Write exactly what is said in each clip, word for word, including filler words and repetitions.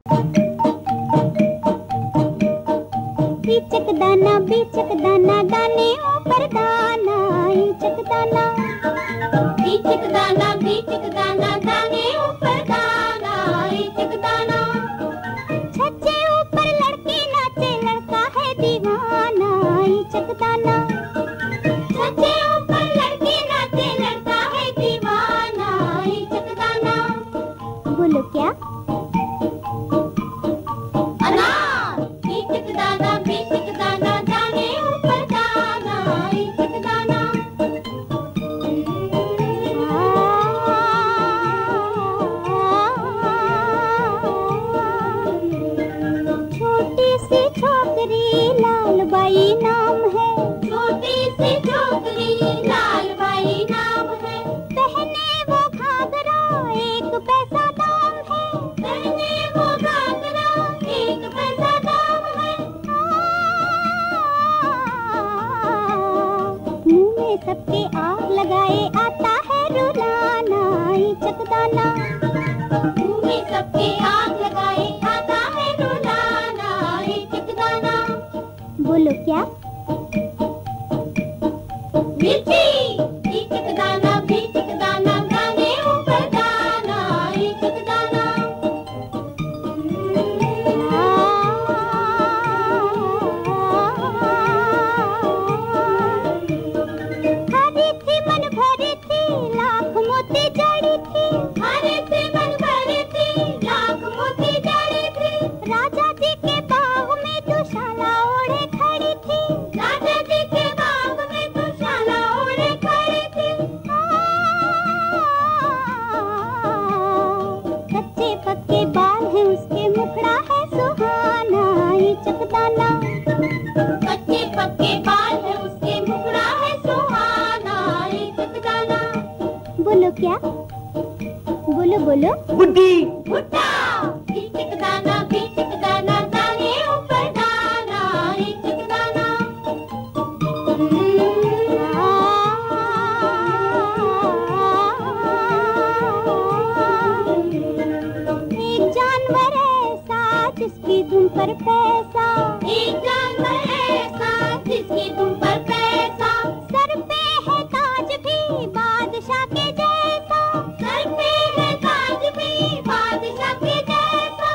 बीचक दाना बीचक दाना दाने ऊपर दाना ईचक दाना बीचक दाना बीचक दाना दाने ऊपर दाना ईचक दाना छज्जे ऊपर लड़के नाचे लड़का है दीवाना ईचक दाना छज्जे ऊपर लड़के नाचे लड़का है दीवाना ईचक दाना। बोलो क्या? लालबाई नाम है, छोटी सी छोकरी लालबाई नाम है। पहने वो घाघरा एक पैसा दाम है, पहने वो घाघरा एक पैसा दाम है। मुंह में सबके आग लगाए आता है रुलाना ईचक दाना, मुंह में सबके आग लगाए आता है रुलाना ईचक दाना। बोलो क्या? मिर्ची ईचक दाना बीचक दाना दाने ऊपर दाना ईचक दाना। हरी थी मन भरी थी लाख मोती जड़ी थी, हरी थी मन भरी थी लाख मोती जड़ी थी। राजा जी के बाग में दुशाला ओढ़े खड़ी थी, राजा जी के बाग में दुशाला ओढ़े खड़ी थी। कच्चे पक्के बाल हैं उसके मुखड़ा है सुहाना ईचक दाना, कच्चे पक्के बाल हैं उसके मुखड़ा है सुहाना ईचक दाना। बोलो क्या? बोलो बोलो। बुड्ढी भुट्टा ईचक दाना बीचक दाना दाने ऊपर दाना ईचक दाना। एक जानवर ऐसा जिसकी धुन पर पैसा, एक जानवर ऐसा जिसकी धुन पर पैसा। सर पे है ताज भी बादशाह के जैसा, सर पे है ताज भी बादशाह के जैसा।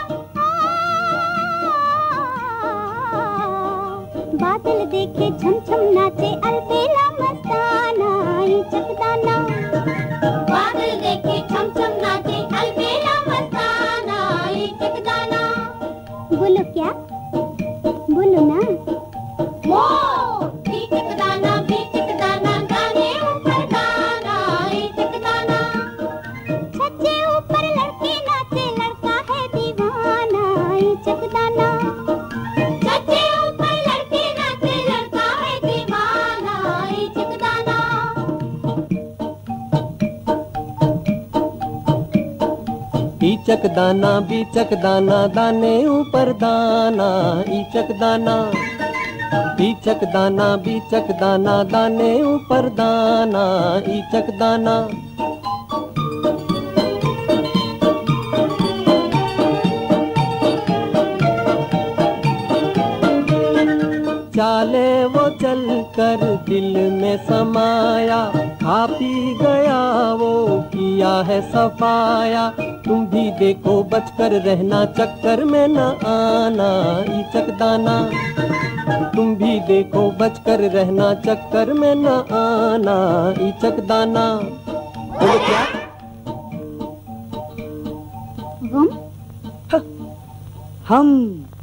बादल देखे छम छम नाचे अलबेला मस्ताना ईचक दाना, बादल देखे छम छम नाचे अलबेला मस्ताना ईचक दाना। बोलो क्या? बोलो ना। मोर ईचक दाना बीचक दाना दाने ऊपर दाना ईचक दाना। छज्जे ऊपर लड़के नाचे लड़का है दीवाना ईचक दाना, छज्जे ऊपर लड़के नाचे लड़का है दीवाना ईचक दाना। ईचक दाना बीचक दाना दाने ऊपर दाना ईचक दाना, ईचक दाना बीचक दाना दाने ऊपर दाना ईचक दाना। चाले वो चल कर दिल में समाया, खा पी गया वो किया है सफाया। तुम भी देखो बचकर रहना चक्कर में न आना ईचक दाना, तुम भी देखो बचकर रहना चक्कर में न आना ईचक दाना। बोलो क्या? हम हम